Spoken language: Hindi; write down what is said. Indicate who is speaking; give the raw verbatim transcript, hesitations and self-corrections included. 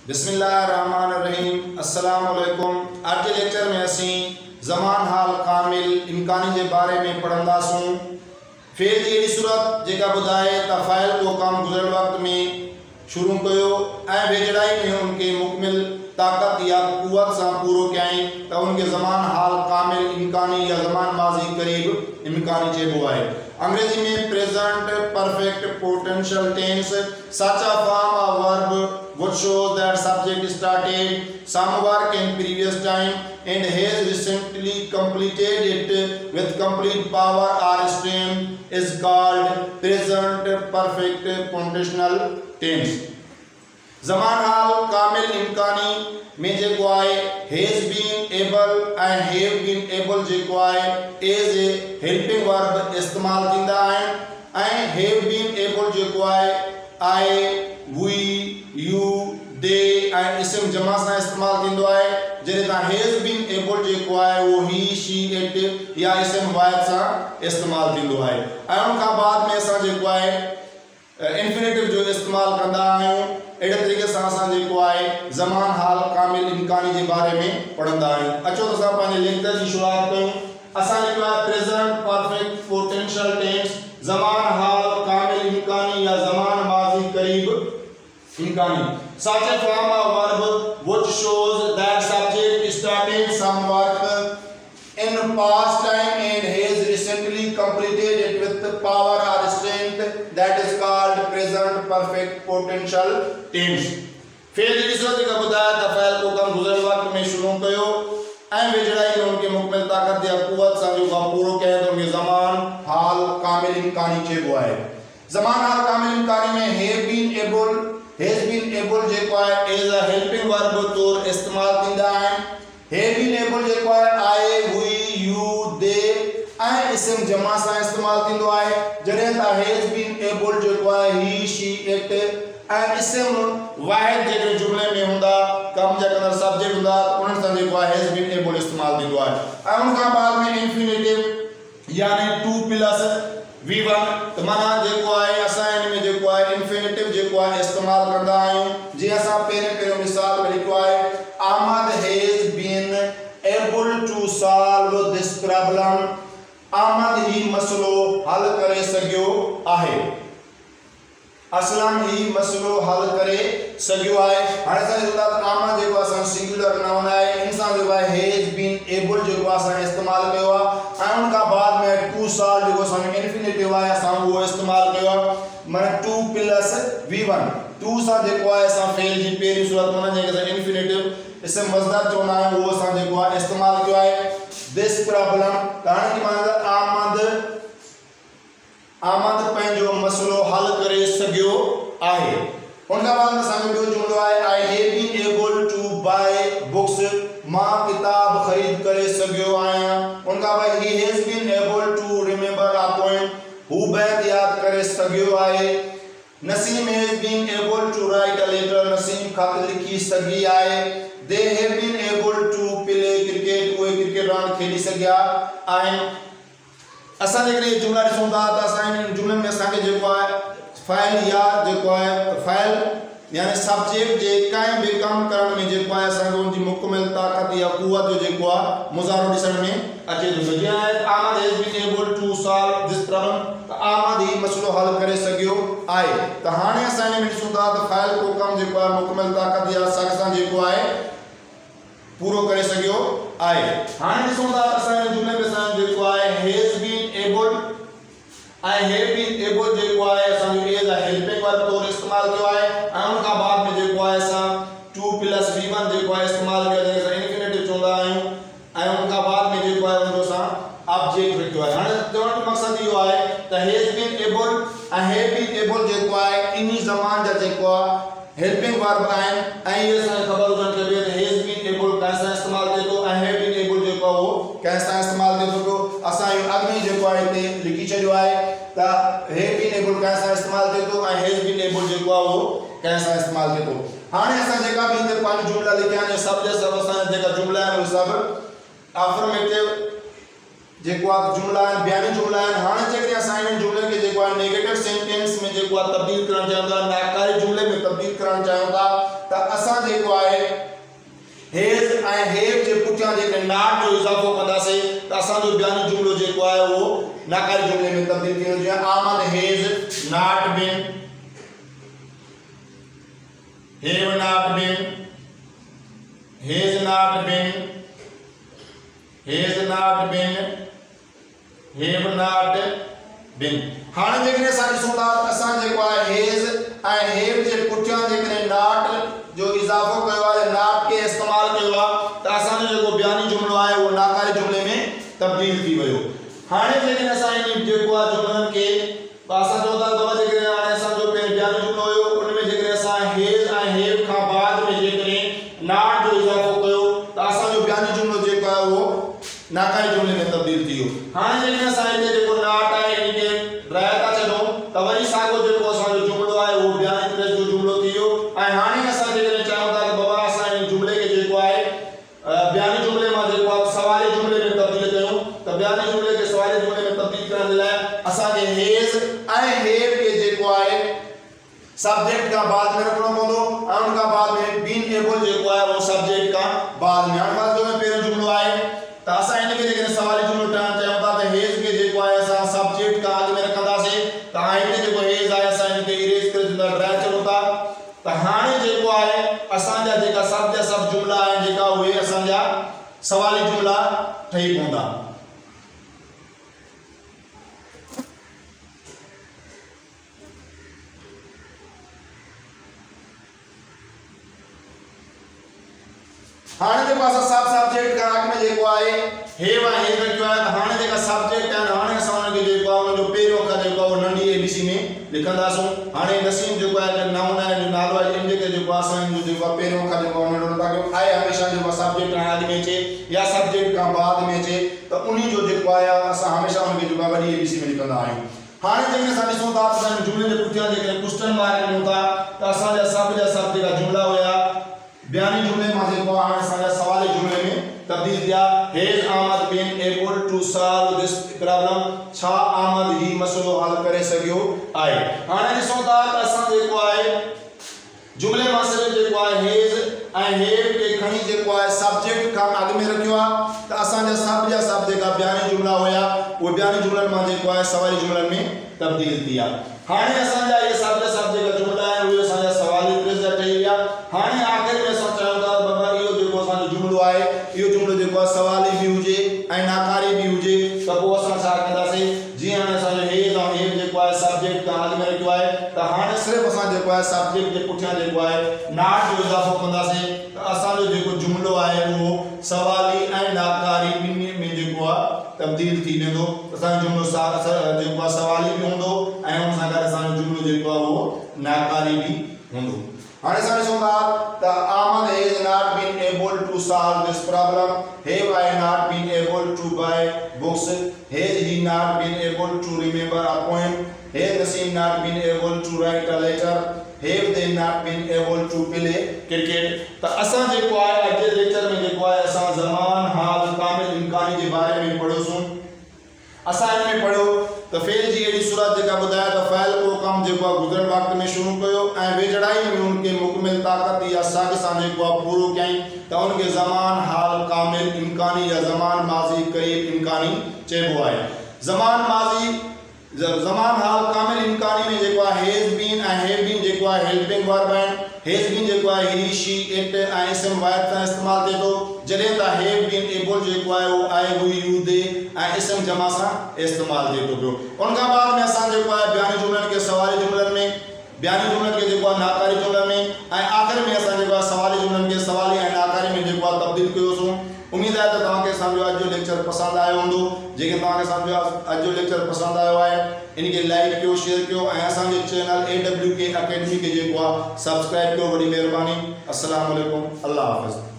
Speaker 1: बिस्मिल्लाहिर्रहमानिर्रहीम। अस्सलाम वालेकुम। आज के लेक्चर में असी ज़मान हाल कामिल इम्कानी के बारे में पढ़ंदासूं। फेल जी सूरत जेका बुधाए त फ़ाइल को कम गुज़र वक्त में शुरू कयो ऐं वेझड़ाई में उनके मुकमिल ताकत या कुवत से पूरो कयई त उनके ज़मान हाल कामिल इम्कानी या ज़मान माजी करीब इम्कानी चेबो है। अंग्रेजी में present perfect potential tense such a form of verb which shows that subject started some work in previous time and has recently completed it with complete power or strength is called present perfect potential tense। ज़मान हाल कामिल इम्कानी में जेको आहे has been able and have been able जेको आहे एज ए हेल्पिंग वर्ब इस्तेमाल थींदा आहिनि ऐं हैव बीन एबल जेको आहे आई वी यू दे ऐं इस्म जमा सां इस्तेमाल थींदो आहे। जॾहिं तव्हां हैज़ बीन एबल जेको आहे उहो ही शी इट या इस्म वाहिद सां इस्तेमाल थींदो आहे ऐं उन खां बाद में असां जेको आहे इन्फिनेटिव जो इस्तेमाल कंदा आहियूं। अड़े तरीक़े से असां जेको आहे ज़मान हाल कामिल इम्कानी के बारे में पढ़ंदा आहियूं। अचो त असां पंहिंजे लेक्चर की शुरुआत कयूं। असां जेको आहे प्रेजेंट परफेक्ट पोटेंशियल टेंस ज़मान हाल कामिल इम्कानी या ज़मान माजी करीब इम्कानी such a form of verb which shows that subject started some work in past time and has recently completed it with power or strength that is called present perfect potential tense। फेल जी सूरत का बुधाया त फ़ाइल को कम गुज़र वक्त में शुरू कयो ऐं वेझड़ाई में उनके मुकमिल ताकत या कुवत सां जो कम पूरो कयो त उनके ज़मान हाल कामिल इम्कानी चइबो आहे। ज़मान हाल कामिल इम्कानी में have been able has been able जेको आहे एज अ हेल्पिंग वर्ब तौर इस्तेमाल थींदा आहिनि। हैव बीन एबल जेको आहे आई वी यू दे ऐं इस्म जमा सां इस्तेमाल थींदो आहे। जॾहिं त हैज़ बीन एबल जेको आहे ही शी इट ऐं इस्म वाहिद जेके जुमले में हूंदा कम जा कंदड़ सब्जेक्ट हूंदा त उन्हनि सां जेको आहे हैज़ बीन एबल इस्तेमाल थींदो आहे ऐं उन खां बाद में इन्फिनेटिव यानी टू प्लस वी वन त माना जेको आहे असां इन में जेको आहे इन्फिनेटिव जेको आहे इस्तेमाल कंदा आहियूं। जीअं असां पहिरें पहिरियों मिसाल में लिखियो आहे Ahmad has been able to solve this problem। Ahmad ही मसलो हल करे सघियो आहे। असलम ही मसलो हल करे सघियो आहे। हाणे असां ॾिसंदा त Ahmad जेको असां सिंगुलर नाउन आहे इंसान जेको आहे हैज़ बीन एबल जेको असां इस्तेमाल कयो आहे ऐं उन खां बाद में टू सॉल्व जेको असां इन्फिनेटिव आहे असां उहो इस्तेमाल कयो आहे माना to plus V one to सां जेको आहे असां फेल जी पहिरीं सूरत माना जेके असां इन्फिनेटिव इस्म मज़दर चवंदा आहियूं उहो असां जेको आहे इस्तेमाल कयो आहे दिस प्रॉब्लम त हाणे की माना आमद आमद पंहिंजो मसलो हल करे सघियो आहे। उन खां बाद असांजो ॿियो जुमिलो आहे I have been able to buy books मां किताब ख़रीद करे सघियो आहियां। उन खां बाद he has been able to remember a point हू बैत यादि करे सघियो आहे। Naseem has been able to write a letter Naseem ख़त लिखी सघी आहे। They have been able to play cricket उहे क्रिकेट रांदि खेली सघिया आहिनि। असां जेकॾहिं जुमिला ॾिसूं था त असां इन जुमलनि में असांखे जेको आहे फ़ाइल या जेको आहे फ़ाइल यानी सब्जेक्ट जे कंहिं बि कमु करण में जेको आहे असांखे उनजी मुकमिल ताकत या कुवत जो जेको आहे मुज़ाहिरो ॾिसण में अचे थो। जीअं आहे Ahmad has been able to solve this problem त Ahmad ही मसलो हल करे सघियो आहे। त हाणे असां इन में ॾिसूं था त फ़ाइल को कमु जेको आहे मुकमिल ताकत या सख़ सां जेको आहे पूरो करे सघियो आहे। हाणे ॾिसूं था त असां इन जुमले में असां जेको आहे हैज़ बीन एबल ऐं हैव बीन एबल जेको आहे असांजो एज अ हेल्पिंग वर्ब तौर इस्तेमाल कयो आहे ऐं उन खां बाद में जेको आहे असां टू प्लस वी वन जेको आहे इस्तेमाल कयो जंहिंखे असां इन्फिनेटिव चवंदा आहियूं ऐं उन खां बाद में जेको आहे उनजो असां ऑब्जेक्ट रखियो आहे। हाणे चवण जो मक़सदु इहो आहे त हैज़ बीन एबल ऐं हैव बीन एबल जेको आहे इन ज़मान जा जेको आहे हेल्पिंग वर्ब आहिनि ऐं इहे असांखे ख़बर हुजणु खपे त हैज़ बीन एबल कंहिं सां इस्तेमाल थिए थो ऐं हैव बीन एबल जेको आहे उहो कंहिं सां इस्तेमाल थिए थो पियो। असां इहो अॻु में जेको आहे हिते लिखी छॾियो आहे त हैव बीन एबल कंहिं सां इस्तेमाल थिए थो ऐं हैज़ बीन एबल जेको आहे उहो कंहिं सां इस्तेमाल थिए थो। हाणे असां जेका बि हिते पंज जुमिला लिखिया आहिनि सभु जा सभु असांजा जेका जुमिला आहिनि उहे सभु अफर्मेटिव जेको आहे जुमला आहिनि बयानी जुमला आहिनि। हाणे जेकॾहिं असां इन जुमले खे जेको आहे नेगेटिव सेंटेंस में जेको आहे तब्दील करणु चाहियूं था नाकारी जुमले में तब्दील करणु चाहियूं था त असां जेको आहे हेज ऐं हेव जे पुठियां जेके नॉट जो इज़ाफ़ो कंदासीं त असांजो बयानी जुमिलो जेको आहे उहो नाकारी जुमिले में तब्दील थी वेंदो। जीअं Aamad has not been, have not been, has not been, has not been, have not been. हाणे जेकॾहिं असां ॾिसूं था त असां जेको आहे हेज ऐं हेव जे पुठियां जेकॾहिं नॉट जो इज़ाफ़ो कयो आहे, नॉट खे इस्तेमालु कयो आहे त असांजो जेको बयानी जुमिलो आहे उहो नाकारी जुमिले में तब्दील थी वियो। हाणे जेकॾहिं असां इन जेको आहे जुमिलनि खे असां चऊं था बाबा जेकॾहिं हाणे असांजो बयानी जुमिलो हुयो उन में जेकॾहिं असां हेज ऐं हेव खां बाद में जेकॾहिं नॉट जो इज़ाफ़ो कयो त असांजो बयानी जुमिलो जेको आहे उहो नाकारी जुमिले में तब्दील थी वियो। हाणे जेकॾहिं असां हिते जेको नॉट आहे इन खे रह था छॾूं त वरी साॻियो जेको असांजो जुमिलो आहे उहो बयानी तरह जो जुमिलो थी वियो। ऐं हाणे असां जेकॾहिं चाहियूं था त बाबा असां इन जुमिले खे जेको आहे बयानी जुमिले मां जेको आहे सवाली जुमिले में तब्दील कयूं त बयानी जुमिले खे सवाली जुमिले में तब्दील करण जे लाइ असांखे हेज ऐं हेव खे जेको आहे सब्जेक्ट खां बाद में रखणो पवंदो ऐं उन खां बाद में बीन एबल जेको आहे उहो सब्जेक्ट खां बाद में। हाणे फर्स्ट में पहिरियों जुमिलो आहे त असां इन खे जेकॾहिं सवाली जुमिलो ठहणु चाहियूं था त हेज खे जेको आहे असां सब्जेक्ट खां अॻु में रखंदासीं त हिते जेको हेज आहे असां इन खे इरेज करे ॾींदा ड्राइव चऊं था। त हाणे जेको आहे असांजा जेका सभ जा सभ जुमिला आहिनि जेका उहे असांजा सवाली जुमिला ठही पवंदा। हाणे जेको असां सब सब्जेक्ट खां अॻु में जेको आहे हेव ऐं हेव रखियो आहे त हाणे जेका सब्जेक्ट आहिनि हाणे असां उनखे जेको आहे उनजो पहिरियों अखर जेको आहे नंढी एबीसी में लिखंदासूं। हाणे नसीम जेको आहे नाउन आहे जो नालो आहे इन जेके जेको आहे असां इनजो जेको आहे पहिरियों अखर जेको आहे नंढो ताकि आहे हमेशह जेको सब्जेक्ट खां अॻु में अचे या सब्जेक्ट खां बाद में अचे त उन्ही जो जेको आहे असां हमेशह उनखे जेको आहे वॾी एबीसी में लिखंदा आहियूं। हाणे जेकॾहिं असां ॾिसूं था त असां जुमिले जे पुठियां जेकॾहिं क्वेश्चन मार्क ॾियूं था त असांजा सभ जा सभ जेका जुमिला हुया बयानी जुमिले मां जेको हाणे असांजा सवाली जुमिले में तब्दील थिया। Has Aamad been able to solve this problem, छा आमद ही मसलो हल करे सघियो आहे। हाणे ॾिसूं था त असां जेको आहे जुमिले मां सिर्फ़ जेको आहे हेज ऐं हेव खे खणी जेको आहे सब्जेक्ट खां अॻु में रखियो आहे त असांजा सभ जा सभ जेका बयानी जुमिला हुया उहे बयानी जुमिलनि मां जेको आहे सवाली जुमिलनि में तब्दील थी विया। हाणे असांजा इहे सभ जा सभ जेका जुमिला आहिनि उहे असांजा सवाली तरह जा ठही विया। हाणे आख़िर में असां चाहियूं था बाबा इहो जेको असांजो जुमिलो आहे इहो जुमिलो जेको आहे सवाली बि हुजे ऐं नाकारी बि हुजे त पोइ असां छा कंदासीं। जीअं हाणे असांजो हेज ऐं हेव जेको आहे सब्जेक्ट खां अॻु में रखियो आहे त हाणे सिर्फ़ु असां जेको आहे सब्जेक्ट जे पुठियां जेको आहे नॉट जो इज़ाफ़ो कंदासीं त असांजो जेको जुमिलो आहे उहो सवाली ऐं नाकारी ॿिन्ही में जेको आहे तब्दील थी वेंदो। असांजो जुमिलो जेको आहे सवाली बि हूंदो ऐं हुन सां गॾु असांजो जुमिलो जेको आहे उहो नाकारी बि हूंदो। हाणे असां ॾिसूं था त Aamad has not been able to solve this problem, have I not been able to buy books, has he not been able to remember a poem, has Naseem not been able to write a letter, have they not been able to play cricket. त असां जेको आहे अॼु जे लेक्चर में जेको आहे असां ज़मान हाल कामिल इम्कानी जे बारे में पढ़ियोसीं। असां इन में पढ़ियो त फेल जी अहिड़ी सूरत जेका ॿुधाए त फ़ाइल को कमु जेको आहे गुज़िरियल वक़्त में शुरू कयो ऐं वेझड़ाई में उनखे मुकमिल ताक़त या साॻ सां जेको आहे पूरो कयईं त उनखे ज़मान हाल कामिल इम्कानी या ज़मान माज़ी क़रीब इम्कानी चइबो आहे। ज़मान माज़ी ज़मान हाल कामिल इम्कानी में जेको आहे हेज़ बीन ऐं हैव बीन जेको आहे हेल्पिंग वर्ब आहिनि। हेज़ बीन जेको आहे ही शी इट ऐं इस्म वाहिद सां इस्तेमालु थिए थो, जॾहिं त हैव बीन एबल जेको आहे उहो आई हुई यू दे ऐं इस्म जमा सां इस्तेमालु थिए थो पियो। उन खां बाद में असां जेको आहे बयानी जुमिलनि खे सवाली जुमिलनि में, बयानी जुमिलनि खे जेको आहे नाकारी जुमिलनि में ऐं आख़िर में असां जेको आहे सवाली जुमिलनि खे सवाली ऐं नाकारी में जेको आहे तब्दील कयोसीं। उम्मीद आहे त तव्हांखे असांजो अॼु जो लेक्चर पसंदि आयो हूंदो। जेके तव्हांखे असांजो अॼु जो लेक्चर पसंदि आयो आहे इनखे लाइक कयो, शेयर कयो ऐं असांजे channel A W K Academy खे जेको आहे सब्सक्राइब कयो। वॾी महिरबानी। अस्सलाम वालेकुम, अल्लाह हाफ़िज़।